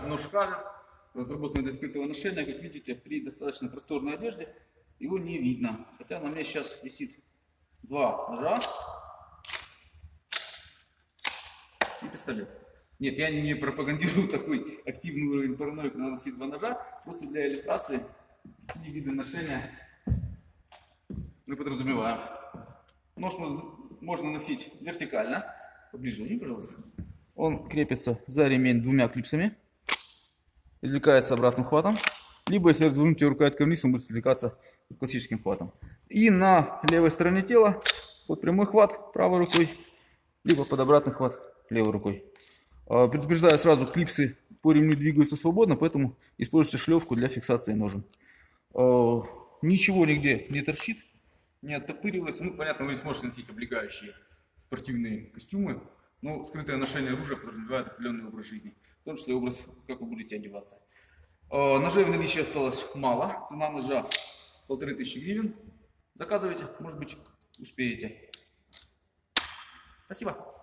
нож Хавер, разработанный для открытого ношения. Как видите, при достаточно просторной одежде его не видно. Хотя на мне сейчас висит два ножа и пистолет. Нет, я не пропагандирую такой активный уровень параноика, надо носить два ножа. Просто для иллюстрации какие виды ношения мы подразумеваем. Нож можно носить вертикально. Поближе, пожалуйста. Он крепится за ремень двумя клипсами. Извлекается обратным хватом. Либо, если развернуть рукояткой вниз, он будет извлекаться классическим хватом. И на левой стороне тела под прямой хват правой рукой, либо под обратный хват левой рукой. Предупреждаю сразу, клипсы по ремню двигаются свободно, поэтому используйте шлевку для фиксации ножен. Ничего нигде не торчит, не оттопыривается. Ну, понятно, вы не сможете носить облегающие спортивные костюмы, но скрытое ношение оружия подразумевает определенный образ жизни, в том числе образ, как вы будете одеваться. Ножей в наличии осталось мало, цена ножа 1500 гривен. Заказывайте, может быть, успеете. Спасибо.